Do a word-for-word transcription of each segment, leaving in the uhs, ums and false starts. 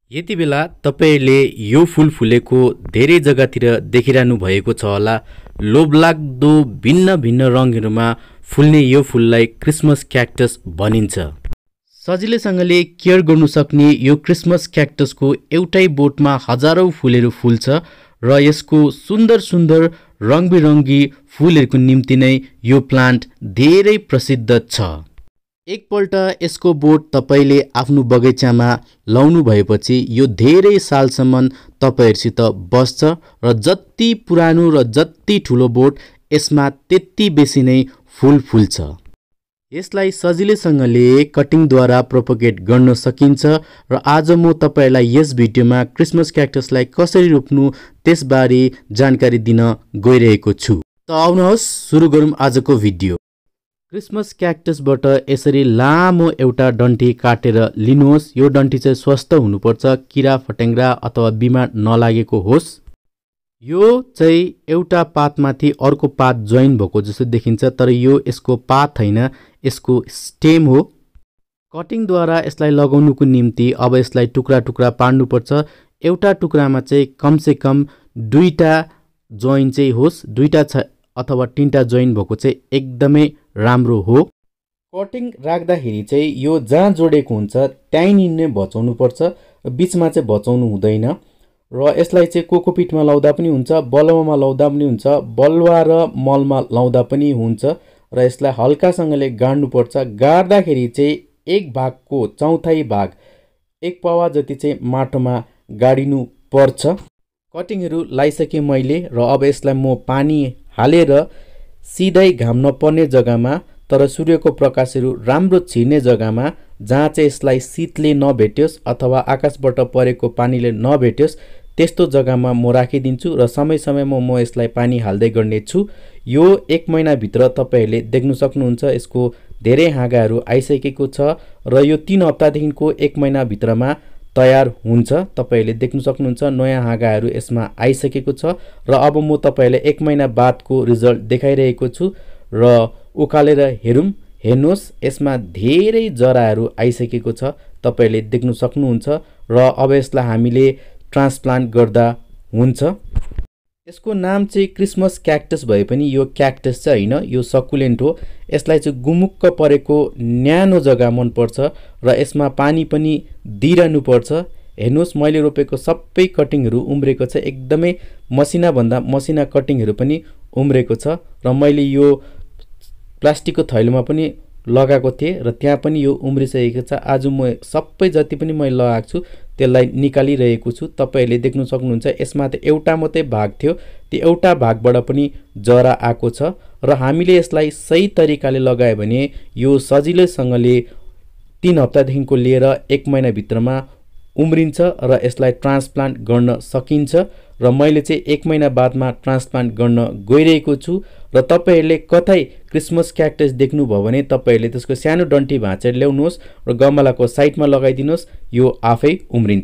यति बेला तपाईले यो फूल फुलेको धेरै जग्गातिर देखिरहनु भएको छ होला। लोभलाग्दो भिन्न भिन्न रङहरुमा फुल्ने यो फूललाई क्रिसमस क्याक्टस भनिन्छ। सजिलैसँगले केयर गर्नु सक्ने यो क्रिसमस क्याक्टसको एउटै बोटमा हजारौं फूलहरू फुल्छ र यसको सुन्दर सुन्दर रङबिरङ्गी फूलहरूको निम्ति नै यो प्लान्ट धेरै प्रसिद्ध छ। एकपल्ट यसको बोट तपाईले आफ्नो बगैँचामा लाउनु भएपछि यो धेरै सालसम्म तपाईहरुसित बस्छ र जति पुरानो र जति ठुलो बोट यसमा त्यति बेसी नै फूल फुल्छ। यसलाई सजिलैसँगले कटिङद्वारा प्रोपगेट गर्न सकिन्छ र आज म तपाईलाई यस भिडियोमा क्रिसमस क्याक्टसलाई कसरी रोप्नु त्यसबारे जानकारी दिन गइरहेको छु। त आउनुहोस् सुरु गरौँ आजको भिडियो। क्रिसमस क्याक्टसबाट यसरी लामो एउटा डन्ठी काटेर लिनुहोस्। यो डन्ठी चाहिँ स्वस्थ हुनुपर्छ, किरा फटेङ्ग्रा अथवा बिमार नलागेको होस्। यो चाहिँ एउटा पातमाथि अर्को पात जोइन भएको जस्तो देखिन्छ, तर यो यसको पात हैन, यसको स्टेम हो। कटिङद्वारा यसलाई लगाउनुको निम्ति अब यसलाई टुक्रा टुक्रा पार्नुपर्छ। एउटा टुक्रामा चाहिँ कमसे कम दुईटा जोइन चाहिँ होस्, दुईटा छ अथवा तीनटा जोइन भएको चाहिँ एकदमै राम्रो हो। कटिङ राख्दाखेरि चाहिँ यो जहाँ जोडेको हुन्छ त्यहीँनिर नै भचाउनु पर्छ, बीचमा चाहिँ भचाउनु हुँदैन। र यसलाई चाहिँ कोकोपिटमा लाउँदा पनि हुन्छ, बलुवामा लाउँदा पनि हुन्छ, बलुवा र मलमा लाउँदा पनि हुन्छ र यसलाई हल्कासँगले गाड्नुपर्छ। गाड्दाखेरि चाहिँ एक भागको चौथाइ भाग एक पावा जति चाहिँ माटोमा गाडिनु पर्छ। कटिङहरू लाइसकेँ मैले र अब यसलाई म पानी हालेर सिधै घाम नपर्ने जग्गामा तर सूर्यको प्रकाशहरू राम्रो छिर्ने जग्गामा जहाँ चाहिँ यसलाई शीतले नभेट्योस् अथवा आकाशबाट परेको पानीले नभेट्योस् त्यस्तो जग्गामा म राखिदिन्छु र समय समयमा म यसलाई पानी हाल्दै गर्नेछु। यो एक महिनाभित्र तपाईहरूले देख्न सक्नुहुन्छ यसको धेरै हाँगाहरू आइसकेको छ र यो तीन हप्तादेखिको एक महिनाभित्रमा तयार हुन्छ। तपाईहरूले देख्न सक्नुहुन्छ नयाँ हाँगाहरू यसमा आइसकेको छ र अब म तपाईहरूलाई एक महिना बादको रिजल्ट देखाइरहेको छु र उकालेर हेरौँ। हेर्नुहोस् यसमा धेरै जराहरू आइसकेको छ, तपाईहरूले देख्न सक्नुहुन्छ र अब यसलाई हामीले ट्रान्सप्लान्ट गर्दा हुन्छ। यसको नाम चाहिँ क्रिसमस क्याक्टस भए पनि यो क्याक्टस चाहिँ होइन, यो सकुलेन्ट हो। यसलाई चाहिँ गुमुक्क परेको न्यानो जग्गा मनपर्छ र यसमा पानी पनि दिइरहनु पर्छ। हेर्नुहोस् मैले रोपेको सबै कटिङहरू उम्रेको छ, एकदमै मसिनाभन्दा मसिना कटिङहरू पनि उम्रेको छ र मैले यो प्लास्टिकको थैलोमा पनि लगाएको थिएँ र त्यहाँ पनि यो उम्रिसकेको छ। आज म सबै जति पनि मैले लगाएको छु त्यसलाई निकालिरहेको छु। तपाईहरूले देख्न सक्नुहुन्छ यसमा त एउटा मात्रै भाग थियो, त्यो एउटा भागबाट पनि जरा आएको छ र हामीले यसलाई सही तरिकाले लगायो भने यो सजिलैसँगले तीन हप्तादेखिको लिएर एक महिनाभित्रमा उम्रिन्छ र यसलाई ट्रान्सप्लान्ट गर्न सकिन्छ र मैले चाहिँ एक महिना बादमा ट्रान्सप्लान्ट गर्न गइरहेको छु र तपाईहरूले कतै क्रिसमस क्याक्टस देख्नुभयो भने तपाईहरूले त्यसको सानो डन्ठी भाँचेर ल्याउनुहोस् र गमलाको साइडमा लगाइदिनुहोस्, यो आफै उम्रिन्छ।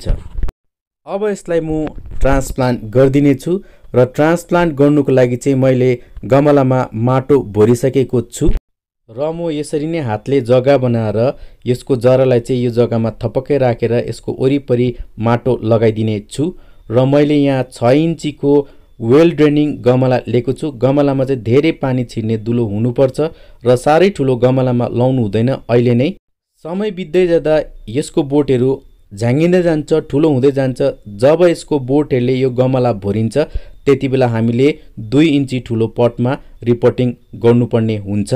अब यसलाई म ट्रान्सप्लान्ट गरिदिने छु र ट्रान्सप्लान्ट गर्नुको लागि चाहिँ मैले गमलामा माटो भरिसकेको छु र म यसरी नै हातले जग्गा बनाएर यसको जरालाई चाहिँ यो जग्गामा थपक्कै राखेर यसको वरिपरि माटो लगाइदिने छु र मैले यहाँ छ इन्चीको वेल ड्रेनिङ गमला लिएको छु। गमलामा चाहिँ धेरै पानी छिर्ने दुलो हुनुपर्छ र साह्रै ठुलो गमलामा लाउनु हुँदैन। अहिले नै समय बित्दै जाँदा यसको बोटहरू झाँगिँदै जान्छ, ठुलो हुँदै जान्छ। जब यसको बोटहरूले यो गमला भरिन्छ त्यति बेला हामीले दुई इन्ची ठुलो पटमा रिपोर्टिङ गर्नुपर्ने हुन्छ।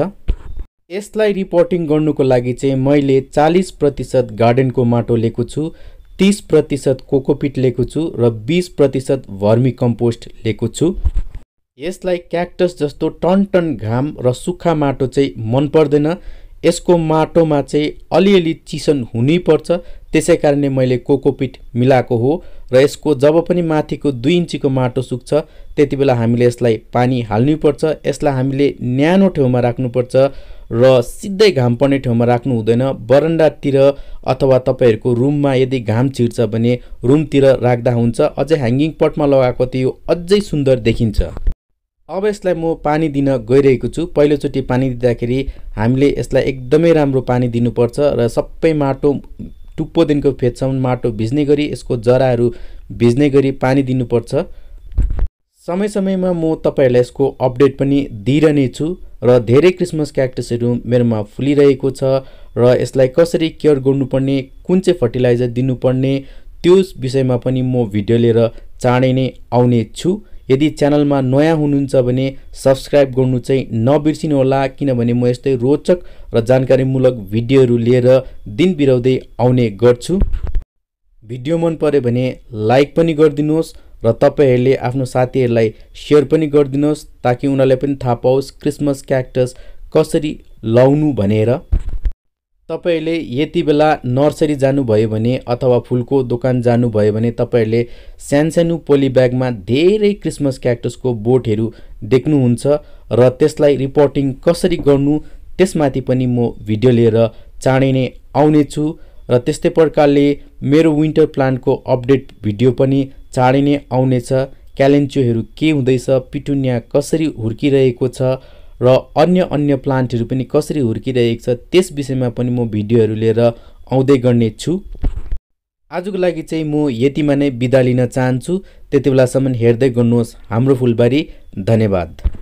यसलाई रिपोर्टिङ गर्नुको लागि चाहिँ मैले चालीस प्रतिशत गार्डनको माटो लिएको छु, तीस प्रतिशत कोकोपिट लिएको छु र बीस प्रतिशत भर्मी कम्पोस्ट लिएको छु। यसलाई क्याक्टस जस्तो टन टन घाम र सुक्खा माटो चाहिँ मन पर्दैन। यसको माटोमा चाहिँ अलिअलि चिसन हुनैपर्छ, त्यसै कारणले मैले कोकोपिट मिलाएको हो र यसको जब पनि माथिको दुई इन्चीको माटो सुक्छ त्यति बेला हामीले यसलाई पानी हाल्नुपर्छ। यसलाई हामीले न्यानो ठाउँमा राख्नुपर्छ र सिधै घाम पर्ने ठाउँमा राख्नु हुँदैन। बरन्डातिर अथवा तपाईहरुको रुममा यदि घाम छिर्छ भने रुमतिर राख्दा हुन्छ। अझै ह्याङ्गिङ पटमा लगाएको त यो अझै सुन्दर देखिन्छ। अब यसलाई म पानी दिन गइरहेको छु। पहिलोचोटी पानी दिँदाखेरि हामीले यसलाई एकदमै राम्रो पानी दिनुपर्छ र सबै माटो टुप्पोदेखिको फेदसम्म माटो भिज्ने गरी यसको जराहरू भिज्ने गरी पानी दिनुपर्छ। समय समयमा म तपाईहरुलाई यसको अपडेट पनि दिइरहने छु र धेरै क्रिसमस क्याक्टसहरू मेरोमा फुलिरहेको छ र यसलाई कसरी केयर गर्नुपर्ने, कुन चाहिँ फर्टिलाइजर दिनुपर्ने त्यो विषयमा पनि म भिडियो लिएर चाँडै नै आउने छु। यदि च्यानलमा नयाँ हुनुहुन्छ भने सब्स्क्राइब गर्नु चाहिँ नबिर्सिनु होला, किनभने म यस्तै रोचक र जानकारीमूलक भिडियोहरू लिएर दिन बिराउँदै आउने गर्छु। भिडियो मन पर्यो भने लाइक पनि गरिदिनुहोस् र तपाईहरुले आफ्नो साथीहरुलाई शेयर पनि गरिदिनुहोस् ताकि उनीहरुलाई पनि थाहा पाओस् क्रिसमस क्याक्टस कसरी लाउनु भनेर। तपाईहरुले यति बेला नर्सरी जानुभयो भने अथवा फुलको दोकान जानुभयो भने तपाईहरुले सानसानो पोली ब्यागमा धेरै क्रिसमस क्याक्टसको बोटहरू देख्नुहुन्छ र त्यसलाई रिपोर्टिङ कसरी गर्नु त्यसमाथि पनि म भिडियो लिएर चाँडै नै आउने छु र त्यस्तै प्रकारले मेरो विन्टर प्लान्टको अपडेट भिडियो पनि चाँडै नै आउनेछ। क्यालेन्चोहरू के हुँदैछ, पिटुनिया कसरी हुर्किरहेको छ र अन्य अन्य प्लान्टहरू पनि कसरी हुर्किरहेको छ त्यस विषयमा पनि म भिडियोहरू लिएर आउँदै गर्ने छु। आजको लागि चाहिँ म यतिमा नै बिदा लिन चाहन्छु। त्यति बेलासम्म हेर्दै गर्नुहोस् हाम्रो फुलबारी। धन्यवाद।